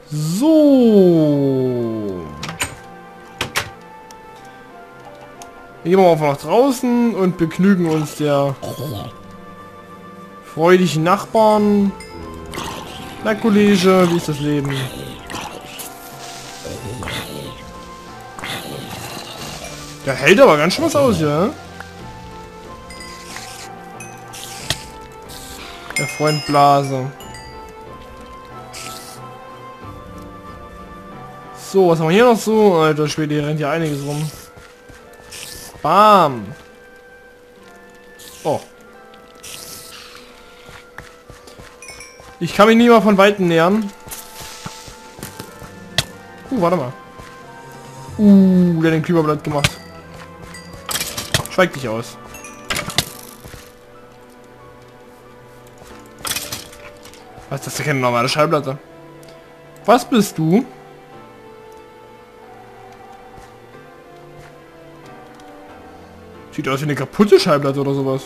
So. Gehen wir einfach nach draußen und begnügen uns der freudigen Nachbarn. Na Kollege, wie ist das Leben? Der hält aber ganz schön was aus, ja? Der Freund Blase. So, was haben wir hier noch so? Alter Schwede, hier rennt ja einiges rum. Bam. Oh. Ich kann mich nie mal von Weitem nähern. Warte mal. Der hat den Klüberblatt gemacht. Schweig dich aus. Was ist das? Keine normale Schallplatte. Was bist du? Sieht aus wie eine kaputte Schallplatte oder sowas.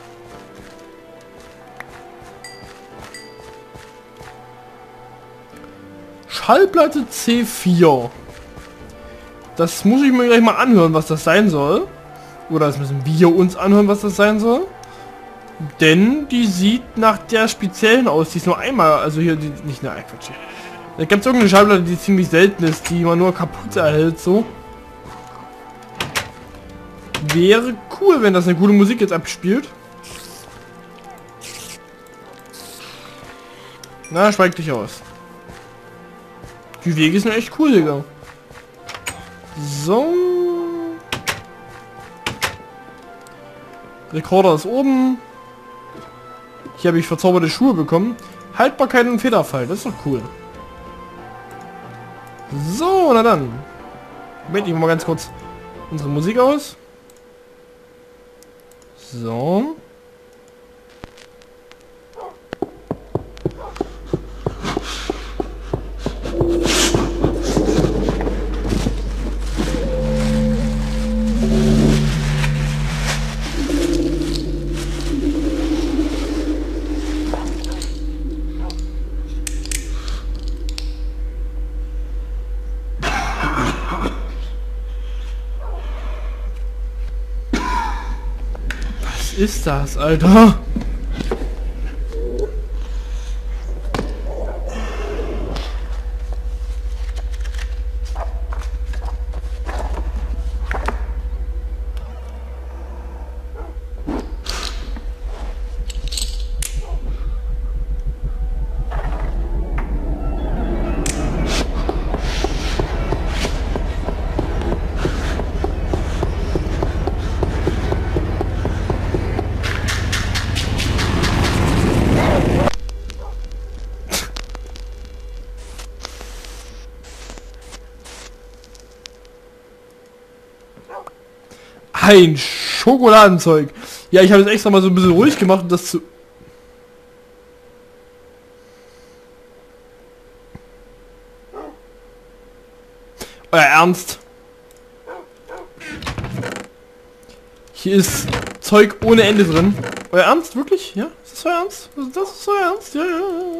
Schallplatte C4. Das muss ich mir gleich mal anhören, was das sein soll. Oder das müssen wir uns anhören, was das sein soll. Denn die sieht nach der speziellen aus. Die ist nur einmal, also hier, die, nicht eine Quatsch. Da gibt es irgendeine Schallplatte, die ziemlich selten ist, die man nur kaputt erhält, so. Wäre cool, wenn das eine gute Musik jetzt abspielt. Na, schweig dich aus. Die Wege sind echt cool, Digga. So. Rekorder ist oben. Hier habe ich verzauberte Schuhe bekommen. Haltbarkeit und Federfall, das ist doch cool. So, na dann. Moment, ich mach mal ganz kurz unsere Musik aus. So. Ist das, Alter? Ein Schokoladenzeug. Ja, ich habe es extra mal so ein bisschen ruhig gemacht, um das zu... Euer Ernst? Hier ist Zeug ohne Ende drin. Euer Ernst? Wirklich? Ja? Ist das euer Ernst? Das ist euer Ernst? Ja, ja, ja.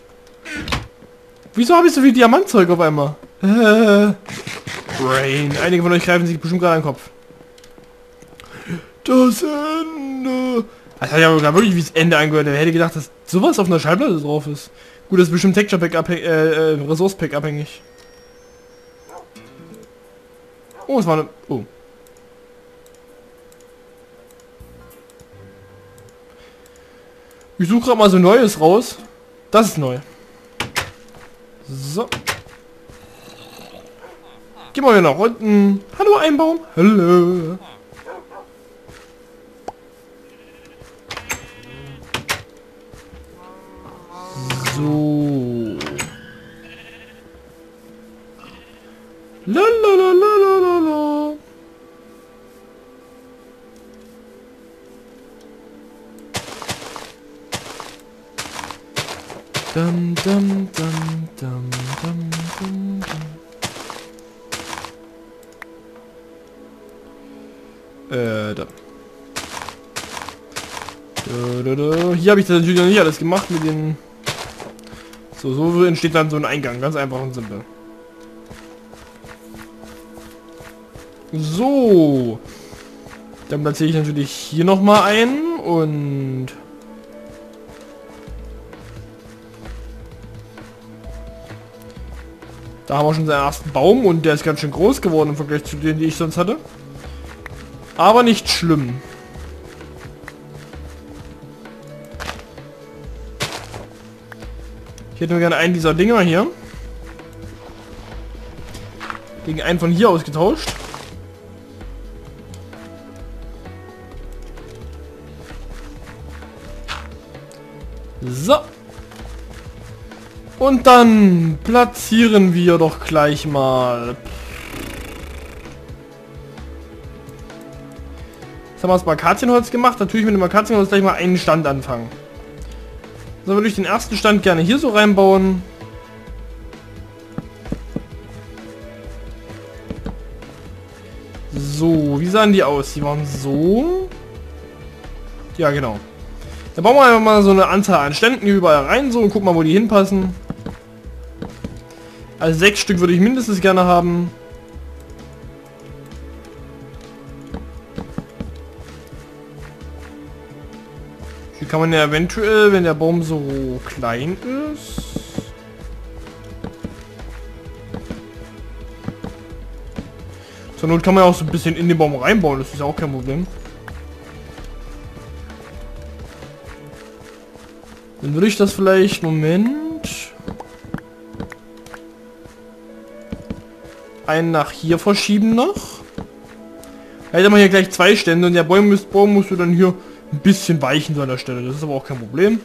Wieso habe ich so viel Diamantzeug auf einmal? Brain. Einige von euch greifen sich bestimmt gerade an den Kopf. Das Ende. Das hat ja wirklich wie das Ende angehört. Wer hätte gedacht, dass sowas auf einer Schallplatte drauf ist. Gut, das ist bestimmt Texture Pack Resource Pack abhängig. Oh, es war eine... Oh. Ich suche gerade mal so Neues raus. Das ist neu. So. Gehen wir hier nach unten. Hallo Einbaum. Hallo. So. Lalalala. Dum dum dum dum dum dum dum. Da. Hier habe ich das natürlich noch nicht alles gemacht mit den So entsteht dann so ein Eingang. Ganz einfach und simpel. So. Dann platziere ich natürlich hier nochmal ein und... Da haben wir schon seinen ersten Baum und der ist ganz schön groß geworden im Vergleich zu denen, die ich sonst hatte. Aber nicht schlimm. Ich hätte mir gerne einen dieser Dinger hier gegen einen von hier ausgetauscht. So. Und dann platzieren wir doch gleich mal. Jetzt haben wir das Akazienholz gemacht. Natürlich mit dem Akazienholz gleich mal einen Stand anfangen. So würde ich den ersten Stand gerne hier so reinbauen. So, wie sahen die aus? Die waren so. Ja, genau. Da bauen wir einfach mal so eine Anzahl an Ständen hier überall rein so und gucken mal, wo die hinpassen. Also 6 Stück würde ich mindestens gerne haben. Hier kann man ja eventuell, wenn der Baum so klein ist... Zur Not kann man ja auch so ein bisschen in den Baum reinbauen, das ist ja auch kein Problem. Dann würde ich das vielleicht... Moment... einen nach hier verschieben noch. Halt haben wir hier gleich 2 Stände und der Baum musst du dann hier ein bisschen weichen so an der Stelle. Das ist aber auch kein Problem.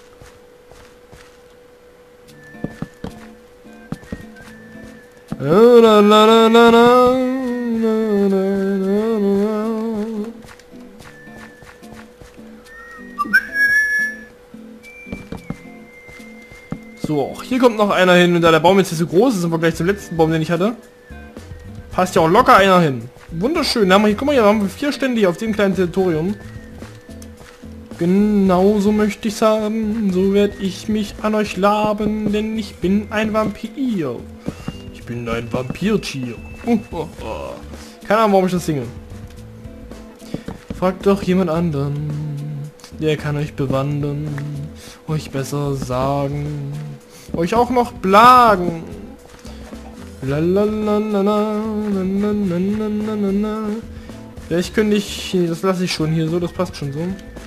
So, hier kommt noch einer hin und da der Baum jetzt hier so groß ist im Vergleich zum letzten Baum, den ich hatte, passt ja auch locker einer hin. Wunderschön. Da haben wir hier, guck mal, hier haben wir 4 Stände hier auf dem kleinen Territorium. Genau so möchte ich sagen. So werde ich mich an euch laben, denn ich bin ein Vampir. Ich bin ein Vampirtier. Keine Ahnung, warum ich das singe. Fragt doch jemand anderen, der kann euch bewandern, euch besser sagen, euch auch noch plagen. Vielleicht könnte ich... Das lasse ich schon hier so, das passt schon so.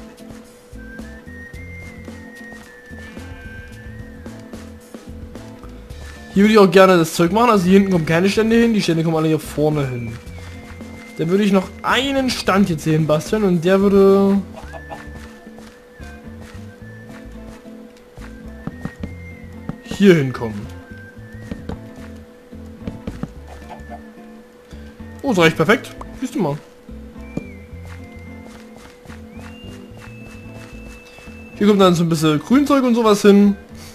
Hier würde ich auch gerne das Zeug machen, also hier hinten kommen keine Stände hin, die Stände kommen alle hier vorne hin. Dann würde ich noch einen Stand jetzt hier hin basteln und der würde... hier hinkommen. Oh, das reicht perfekt. Siehst du mal. Hier kommt dann so ein bisschen Grünzeug und sowas hin.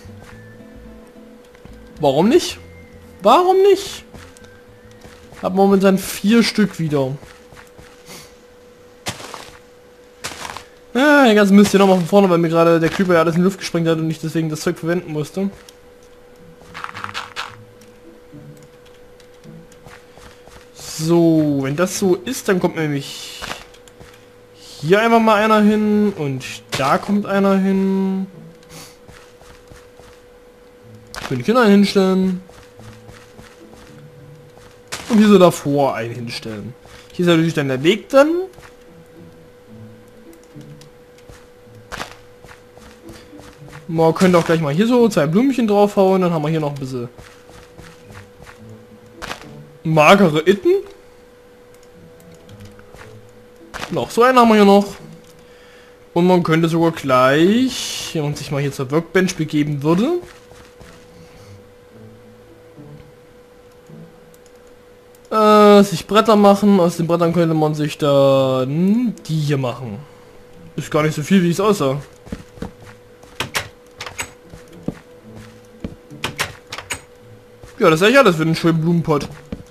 Warum nicht? Warum nicht? Hab momentan 4 Stück wieder. Ah, den ganzen Mist hier nochmal von vorne, weil mir gerade der Creeper ja alles in die Luft gesprengt hat und ich deswegen das Zeug verwenden musste. So, wenn das so ist, dann kommt nämlich hier einfach mal einer hin und da kommt einer hin. Könnte ich hier einen hinstellen. Und hier so davor einen hinstellen. Hier ist natürlich dann der Weg dann. Man könnte auch gleich mal hier so 2 Blümchen draufhauen, dann haben wir hier noch ein bisschen magere Itten. Noch so einen haben wir hier noch. Und man könnte sogar gleich, wenn man sich mal hier zur Workbench begeben würde, sich Bretter machen. Aus den Brettern könnte man sich dann die hier machen. Ist gar nicht so viel, wie es aussah. Ja, das ist ja alles für den schönen Blumenpott.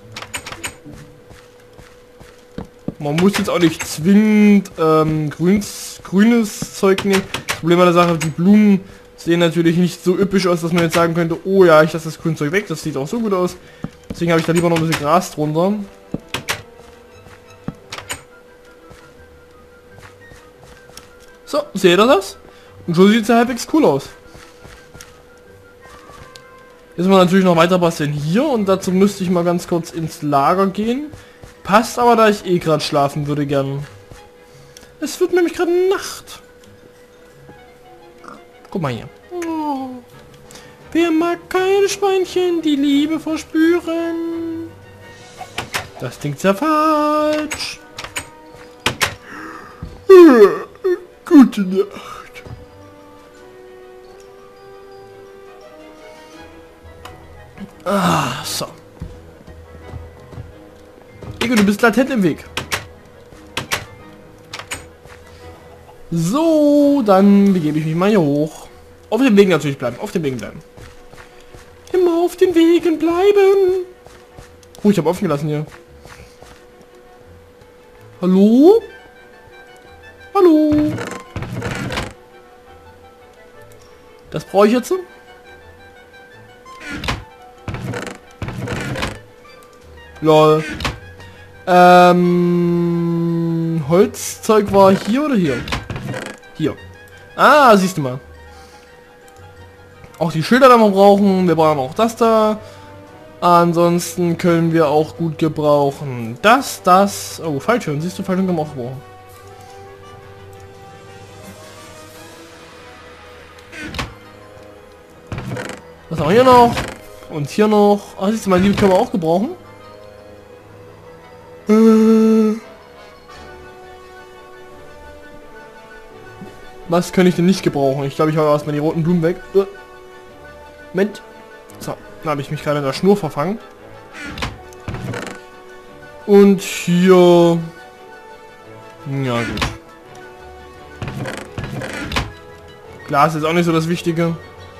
Man muss jetzt auch nicht zwingend grünes Zeug nehmen. Das Problem an der Sache, die Blumen Sehen natürlich nicht so üppig aus, dass man jetzt sagen könnte, oh ja, ich lasse das Grünzeug weg, das sieht auch so gut aus. Deswegen habe ich da lieber noch ein bisschen Gras drunter. So, seht ihr das? Und so sieht es ja halbwegs cool aus. Jetzt mal natürlich noch weiter basteln hier und dazu müsste ich mal ganz kurz ins Lager gehen. Passt aber, da ich eh gerade schlafen würde gern. Es wird nämlich gerade Nacht. Guck mal hier. Oh. Wer mag keine Schweinchen, die Liebe verspüren? Das klingt sehr falsch. Gute Nacht. Ah, so. Ego, du bist latent im Weg. So, dann begebe ich mich mal hier hoch. Auf dem Weg natürlich bleiben, auf dem Wegen bleiben. Immer auf den Wegen bleiben. Oh, ich habe offen gelassen hier. Hallo? Hallo? Das brauche ich jetzt. Lol. Holzzeug war hier oder hier? Hier. Ah, siehst du mal. Auch die Schilder, die wir brauchen. Wir brauchen auch das da. Ansonsten können wir auch gut gebrauchen. Das. Oh, Falltüren. Siehst du, Falltüren können wir auch brauchen. Was haben wir hier noch? Und hier noch. Ah, siehst du mal, die können wir auch gebrauchen. Was kann ich denn nicht gebrauchen? Ich glaube, ich habe erstmal die roten Blumen weg. Moment. So, dann habe ich mich gerade in der Schnur verfangen. Und hier... Ja, gut. Glas ist auch nicht so das Wichtige.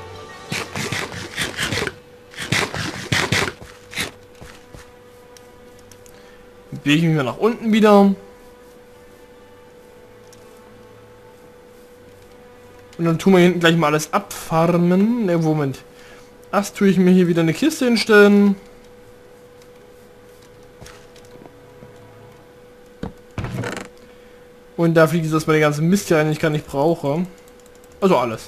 Bewege ich mich mal nach unten wieder. Und dann tun wir hinten gleich mal alles abfarmen. Ne, Moment. Erst tue ich mir hier wieder eine Kiste hinstellen. Und da fliegt das bei den ganzen Mist hier rein, den ich gar nicht brauche. Also alles.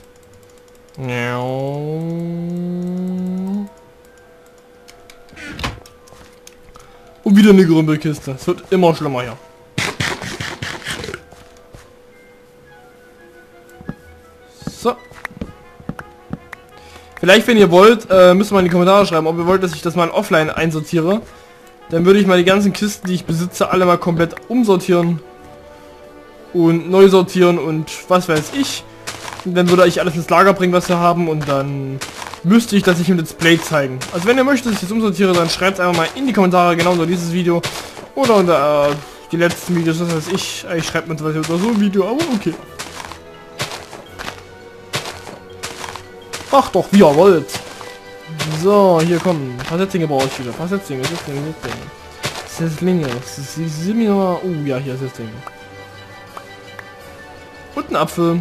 Und wieder eine Gerümpelkiste. Es wird immer schlimmer hier. So. Vielleicht, wenn ihr wollt, müsst ihr mal in die Kommentare schreiben, ob ihr wollt, dass ich das mal offline einsortiere. Dann würde ich mal die ganzen Kisten, die ich besitze, alle mal komplett umsortieren. Und neu sortieren und was weiß ich. Und dann würde ich alles ins Lager bringen, was wir haben. Und dann müsste ich das nicht im Let's Play zeigen. Also wenn ihr möchtet, dass ich das umsortiere, dann schreibt es einfach mal in die Kommentare, genau unter dieses Video. Oder unter die letzten Videos, was weiß ich. Ich schreibe mir unter so ein Video, aber okay. Ach doch, wie ihr wollt. So, hier kommen. Ein paar Setzlinge brauche ich wieder. Ein paar Setzlinge. Oh ja, hier ist Setzlinge. Und ein Apfel.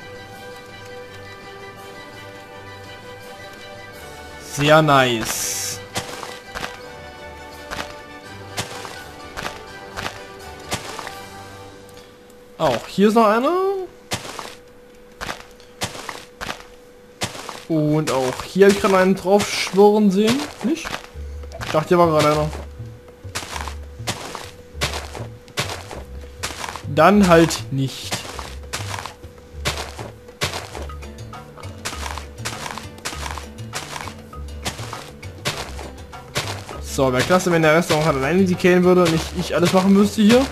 Sehr nice. Auch hier ist noch einer. Und auch hier habe ich gerade einen drauf schwören sehen. Nicht? Ich dachte, hier war gerade einer. Dann halt nicht. So, wäre klasse, wenn der Rest auch halt alleine die killen würde und nicht ich alles machen müsste hier.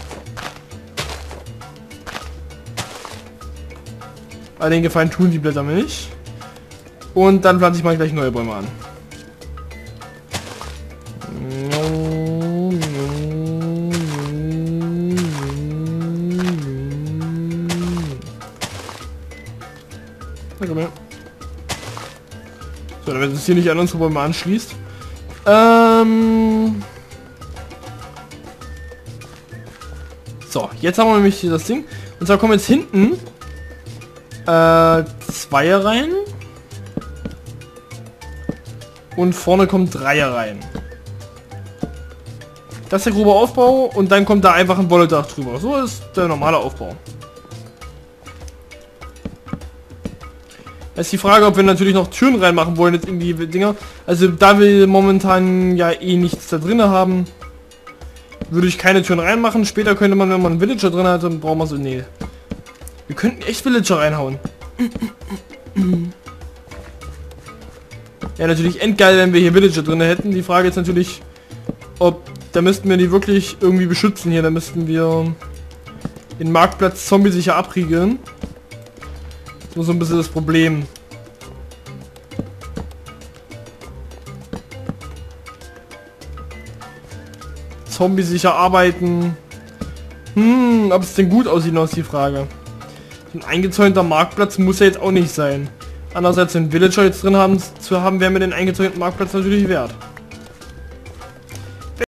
Aber den Gefallen tun die Blätter mir nicht. Und dann pflanze ich mal gleich neue Bäume an. Na komm her. So, damit es hier nicht an unsere Bäume anschließt. So, jetzt haben wir nämlich hier das Ding. Und zwar kommen jetzt hinten zwei rein. Und vorne kommt 3er rein. Das ist der grobe Aufbau und dann kommt da einfach ein Wolledach drüber. So ist der normale Aufbau. Jetzt ist die Frage, ob wir natürlich noch Türen reinmachen wollen jetzt in die Dinger. Also da wir momentan ja eh nichts da drin haben, würde ich keine Türen reinmachen. Später könnte man, wenn man einen Villager drin hat, dann brauchen wir so... Nee. Wir könnten echt Villager reinhauen. Ja, natürlich endgeil, wenn wir hier Villager drin hätten. Die Frage ist natürlich, ob... Da müssten wir die wirklich irgendwie beschützen hier. Da müssten wir den Marktplatz Zombie sicher abriegeln. Das ist nur so ein bisschen das Problem. Zombie sicher arbeiten. Ob es denn gut aussieht, noch ist die Frage. Ein eingezäunter Marktplatz muss ja jetzt auch nicht sein. Andererseits, wenn Villager jetzt drin haben, wäre mir den eingezäunten Marktplatz natürlich wert.